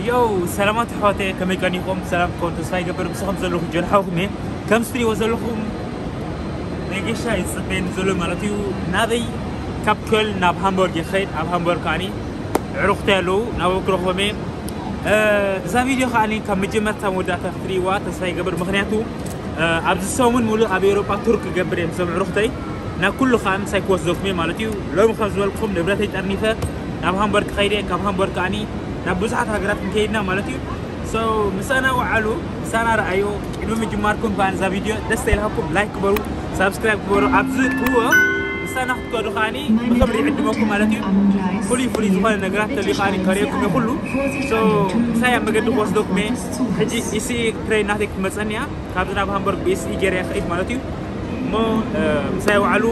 يو سلامات حوتي كما كانيكم سلام كنتو ساي قبر بسخم زلوكم جنحوكم كم ستري وزلوكم نيجيشا يصبين زلو مالتيو نادي كاب كل ناب هامبورغ يخيد اب هامبورغ كاني عرفتالو نابوك رخومي ذا فيديو خاني كم مجمرتا مودا تختريوا تساي قبر مخنياتو ابز سومن مولو اب اوروبا ترك قبر مسمع رختي نا كل خام سايكوس دوكمي مالتيو لو مخزو لكم نبرتي ترنيفه ناب هامبورغ خيدي كاب هامبورغ كاني نبوزحات هاجرات كيدنا مالتيو سو مسانا وعلو مسانا رأيو إنو مجماركم كان ذا فيديو دستيلهاكم لايك برو سبسكرايب برو أبزر هو مسانا خدو خاني بخبري عندكم مالتيو فولي زمان نجرات اللي خاني كاريكم كله سو saya مجد وصدق مي هجي إسي ترين ناتك مسانيا كابزنا بهامبورغ بيس إيجاري خيط مالتيو مو مسايا وعلو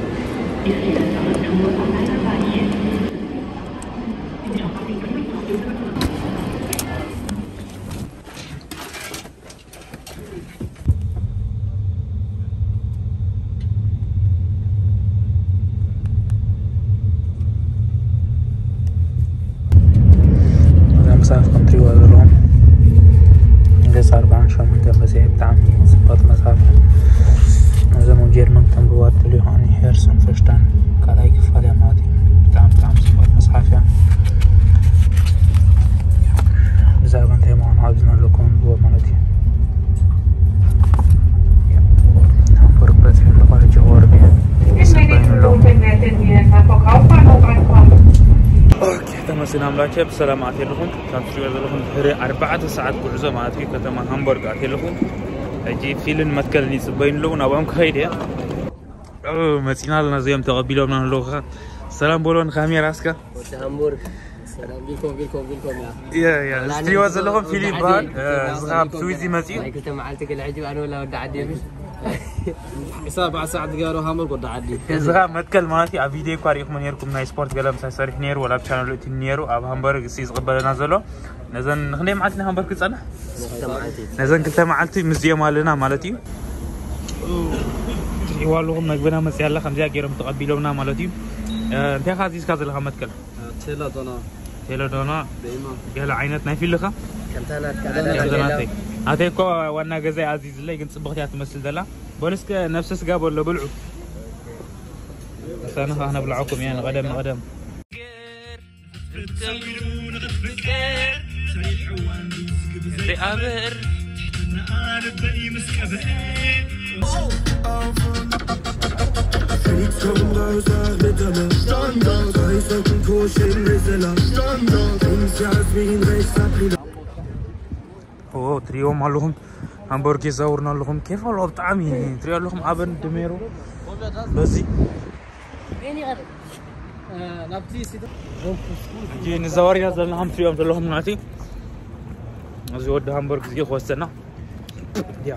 مسافة كنتري وازلهم إنجاز 40 شو من جنب زي بتعمي زبط مسافة نزمو جيرمان تنبوات اللي هاني هيرسون فشتان كالاي كفالي ماتي بتعم زبط مسافة زابن تيمان هابزنا لكم بوا مالتي هامبورغ باتري مقال جوار بيه سبين لهم اوكي تمام سلام راكب سلامات لكم كان في لكم هري 4 ساعات غعزه معناتها كتما هامبورغ اتي لكم اجي فيلن متكلني سبين لو نابام خيدي متينا لنا زيم تقبلونا لوخا سلام بولون خامي راسكا هامبورغ سلام بكم يا ستريوا زلهم فيليبان زغاب سويزي مزي كنت معلتك العجب انا ولا ودع عدي حساب ساعة دقيقة هامبورغ ودع عدي زغاب متكل مالتي ا فيديو كاريخ منيركم ناي سبورت قلم سارح نير ولا بشانل تنيرو اب هامبورغ سيز قبلنا زلو نزن نخني معتنا هامبورغ صنع نزن كنت معلتي مزيه مالنا مالتي يوالهم نغبنا مسياله خمسه غيرم تقبلونا مالتي انت خازيس كازل متكل تيلا دونا ديما قال عينت ناي فيلخه كنتانات هاتي كو وانا غزي عزيز لي كنت صبغتي تمثل دلا بونسك نفسس قاب ولا بلعو بس انا هنا بلعكم يعني غدم بأبر اوه تريو مالهم هامبورغ يزورنا لهم كيف والله بطعمي تريو لهم ابن دميرو بزي وين غير نبتي سيده جي نزور يا زلنا هم تريو لهم نعطي ازي ود هامبورغ زي خوستنا يا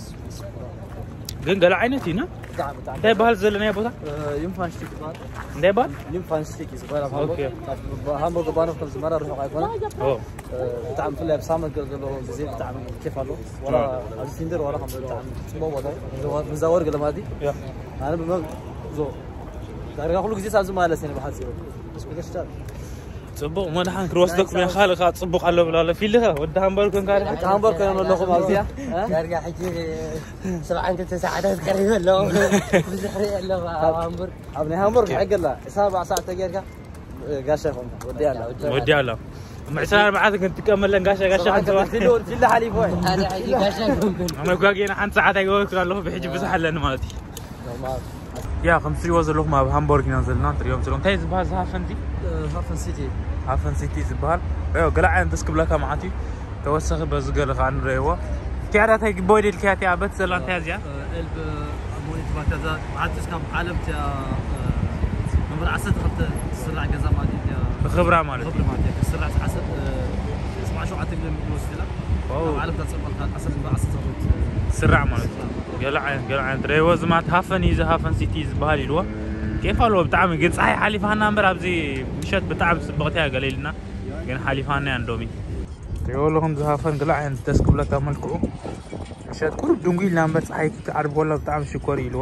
قال عينتينا ده بهال زلنا يا بوتا ينفع نشتكي بعد ده بال ينفع نشتكي صغير هامبورغ بانو خمس مرات روح ايفون بتعمل في اللعب سامر قالوا زين بتعمل كيف قالوا ولا سيندر ولا بتعمل مو وضع مزور قال ما دي انا بمغ زو داري اقول لك زي سازو مال سنه بحال سيرو بس بدك صبغ ما نحن كروسدك من خالق تصبغ على ولا في لها ود هامبورغ كان قال هامبورغ كانوا لهم ازيا ارجع حكي 7 ساعات قريبه لو بزحري لو هامبورغ ابني هامبورغ حق الله 7 ساعات تقيرك قاشه ودي الله معسان بعدك انت تكمل لنا قاشه انت في له حليب وين انا حكي قاشه انا قاقينا عن ساعات اقول له بحجب بزح لنا مالتي يا 5 وزن لهم هامبورغ نزلنا اليوم ترون تايز باز هافندي هافن سيتي زبال ايوه قلع عند دسك بلاكا معاتي توسخ بس قال خان ريوا كيرات هيك بودي الكاتي عبت سلان تازيا قلب اموني تبعت عادس كم عالم تاع نمر 10 خط تسرع غزا مالتي خبره مالتي تسرع 10 اسمع شو عتقل نوصل لا عالم تصبح 10 سرع مالتي قلع عند ريوا زمات هافن يز هافن سيتي زبال يلوا كيف قالوا بتعمل قد صحيح حليفانا امبر ابزي مشات بتعب صبغتها قليلنا كان حليفانا عندومي تقول لهم زهافن قلع عند تسكب لك ملكو مشات كل دنقيل نامبر صحيح تعرف ولا بتعمل شكوري يلوا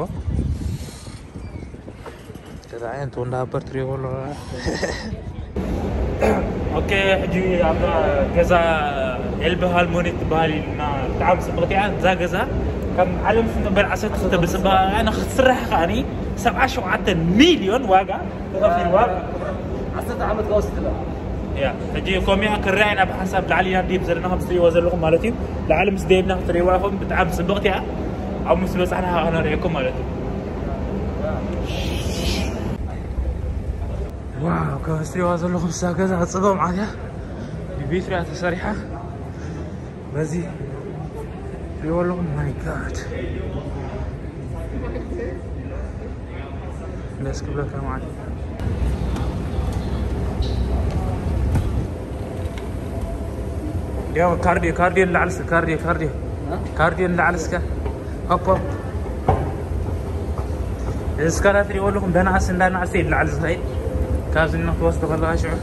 كذا عين تون دابر تري والله اوكي حجي هذا جزا البه هالمونيت بالينا تعب صبغتي ذا جزا كم علم بين 10 تبصبها انا خسرح خاني 7 مليون واقع تغفير واقع 10 عام تقوست له يا حجي كومي كراينا بحسب العليا ديب زرنا بسري وزلكم مالتي العالم سديبنا تريواهم بتعب صبغتي او مسبس انا ريكم مالتي واو كاستري وازلكم ساكزا صبغ معايا ببيتري تسريحه بزي ريولو ماي جاد ليتس جو لك معي يا كارديو اللي على كارديو اللي على سكا هوب السكارات ريولو ده ناس اللي على زي كازن انه توسط والله شعور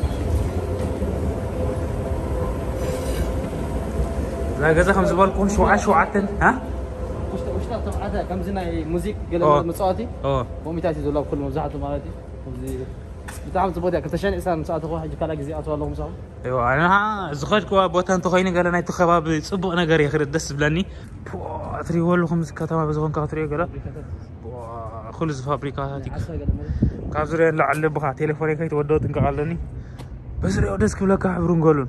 لا جزا خمس بالكم شو عتل ها وش تبعتها كم زنا موزيك قال مصاتي وميتاتي دولار كل مزحته مالتي بتعمل تبغى كتشان انسان مصاتي واحد كلا جزيات والله مصاب ايوه انا زخرت كوا بوتان تخيني قال انا تخباب صبغ نغير يخرد دس بلاني اتري ولو خمس كتما بزون كاتري قال خلص فابريكاتي كابزري لعل بخا تليفوني كاي تودو تنقالني بس ريو دسك بلا كحبرون قالون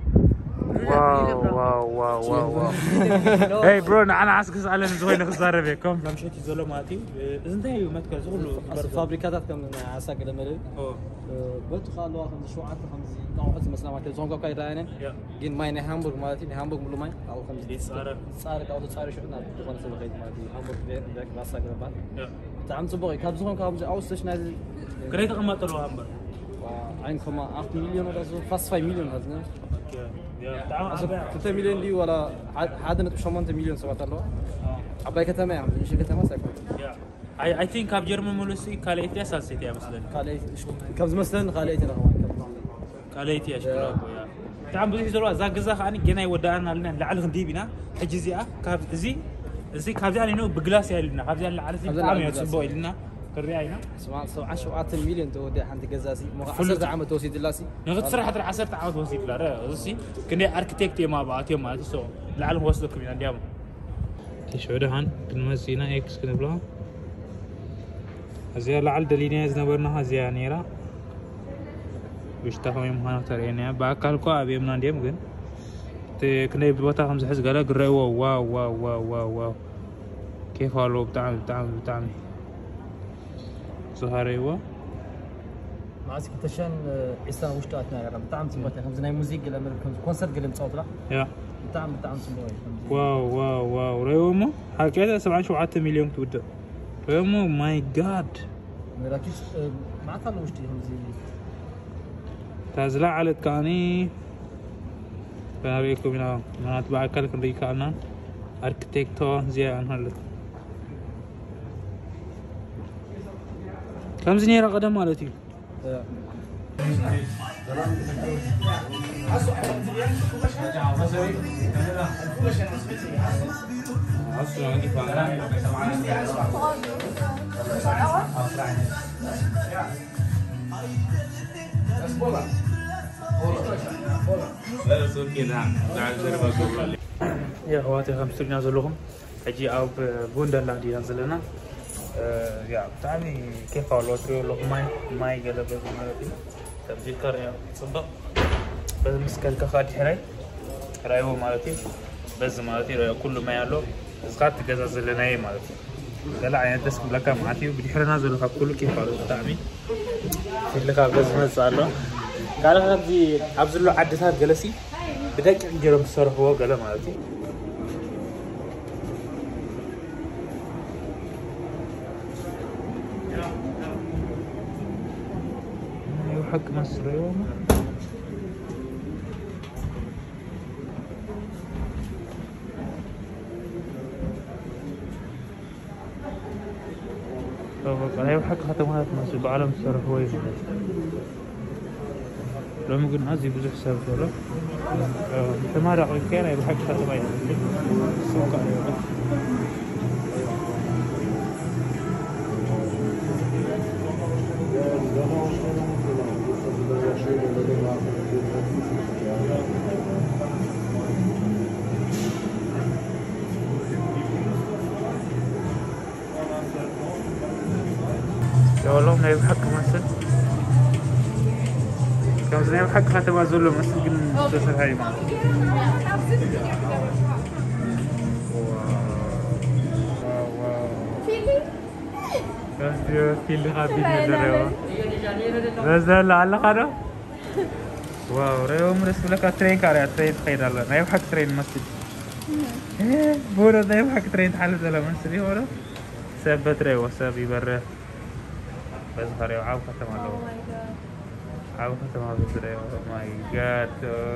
واو هاي برو انا عاسكس على زوين خساره بكم مشيتي زلماتي انتي متك زغلو فابريكاتات كم عساك دمر بنت خالو خمس شو عاد خمس نوع حز مثلا ما تلزون كاي راين جين ماي هامبورغ مالتي هامبورغ ملو ماي او خمس صار او صار شو انا وانا سبقيت مالتي هامبورغ بيك عساك دبا تعم صبغي كابزون كابز اوستش نازل قريت قمت له هامبورغ 1.8 مليون ولا زو فاست 5 مليون هذا اوكي يا تعال 3 مليون دي ولا حدا 8 مليون سبعت له عباي كتما يا عم ايش كتما ساكن يا اي ثينك اب جيرمان مولسي كاليتي اساسيتي مثلا كاليتي كابز مثلا خاليتي انا كاليتي اشكرك يا تعال بزي زروا ذا غزا خاني جنا يودانا لنا لعلهم ديبنا حجي زيا كاب زي كاب يعني نو بغلاس يالنا كاب يعني على زي طعم يصبوا لنا كرياينا سمع 10 مليون تودي عند جزاسي 10 عام توسيد لاسي نغت صراحه 10 عام توسيد لا راسي كني اركتيكت ما بعتي ما سو لعلهم وصلكم من عندهم تشعرهن بالمزينه اكس كنبلا ازيا لعل دليني زنبرنا ازيا نيرا وشتاهم يوم هنا ترينا باكلكو ابي من عندهم ግን كني بوتا خمس حز قال قري واو كيف قالوا بتعمل سهريوا ماسك تشان إسان وش تأتنا يا رب تعم سمعتها خمس ناي موسيقى لما كونسرت قلم صوت له يا تعم سمعي واو ريومو حكيت 7 مليون تبدا ريومو ماي جاد مراكش ما كانوا وش تي خمس تازلا على كاني بنوريكم هنا ما تبع كلكم ريكانا اركتيكتو زي انهل كم زنيرة قدم مالتي يا اخواتي خمسين نازلهم اجي او بوندرلاند ينزلنا يا بتعمي كيف قالوا تريو لو ماي قلب مالتي تبجي كريا صدق بس مسكل كخات حراي رايو مالتي بس مالتي رايو كل ما يالو اسقات تجازز لنا اي مالتي قال عين تسك لك معتي بدي حرنا زلو كله كيف قالوا بتعمي في لك بس ما صاروا قال غدي ابزلو عدسات جلسي بدك جرب صرفوا قال مالتي حق مصر يوم أنا حق ختمات مصر بعالم صار هواي لو ممكن نازي بزح سبب ولا ما راح يكون يبغى حق ختمات سوق والله ما يبحك مثل كم زين يبحك حتى ما زول مثل قلنا تسر هاي ما بس في اللي غابين الريوة بس ده لعل خدا واو ريوة مرسل لك ترين كاري ترين خير الله ما يبحك ترين مثل بورا ده يبحك ترين حالة ولا مثل هورا سبت ريوة سبي برا بس خريو عاو ختم الله عاو ختم الله ريوة ماي جاد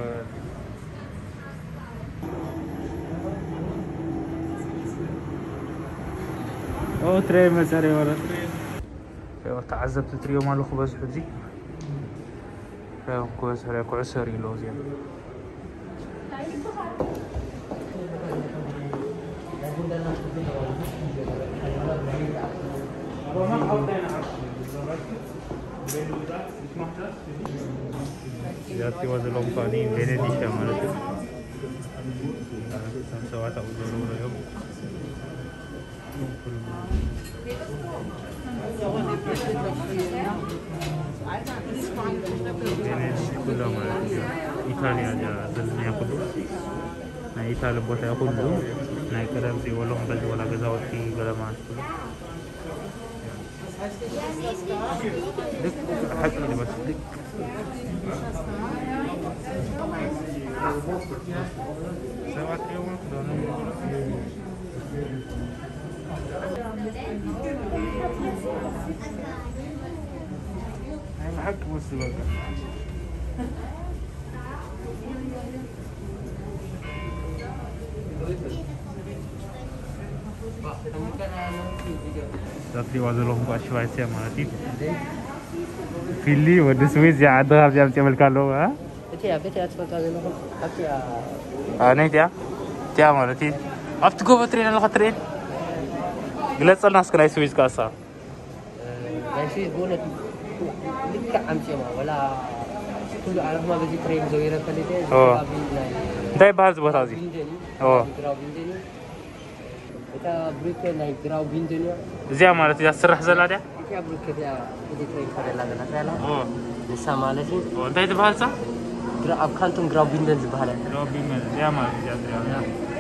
او ترين مساري ورا ترين تعذبت تريو مالو خبز حزي كويس هلا كعسري لو زين جاتي وزلهم قانين بيني دي شمالته سمسوات أو ضرورة يوم كلهم إيطاليا جا زلمي كله نا إيطاليا بوتا كله نا كلام زي ولهم بس ولا جزاوت في كلامات لك حق لي بس لك سوات يوم أنا حق مسلوق تطلع وزلهم بأشواي سياماتي في اللي ودسويس يا عدها بجام تعمل كالو ها بيتي أتفق عليهم أنا تيا مالتي أفتكوا بترين الله ترين قلت الناس كنا يسويس كاسا يسويس بونت لك أمشي ما ولا كل عالم ما بيجي ترين زويرة فليته ده بعض بتازي kita berikan naik grau bintanya. Zia mana tidak serah salah dia? Kita berikan dia di train pada laga nasalah. Oh. Sama lah sih. Oh, entah itu bahasa? Grau kantung grau bintan sebahagian. Grau bintan, zia mana tidak dia?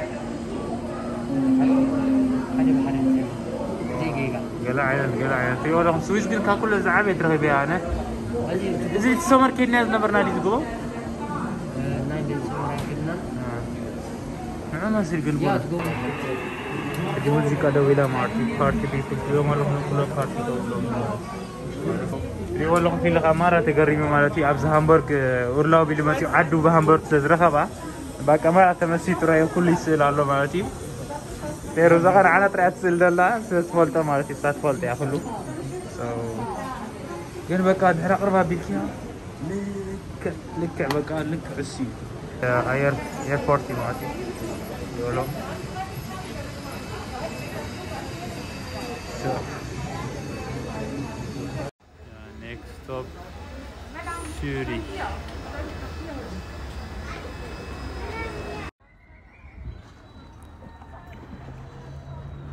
Ada bahagian dia. Tiga. Gala. Tapi orang Swiss kan kakul zahabet terhibah ana. Zid summer kini ada pernah di tu? Naik di summer kini. Mana masih gilbul? Di musik ada wila party people dia malah pulang party tu belum. Dia walau film kamera tegari memalati abz Hamburg urlau bila masih adu Hamburg tezrah apa? Ba kamera masih turai kulis lalu malati. Terus akan anak terakhir sildalla sesfolta malati sat folta ya kulu. So kan bakal harak raba bilkiya. Lek bakal lek besi. Airport di malati. Walau next stop Zurich.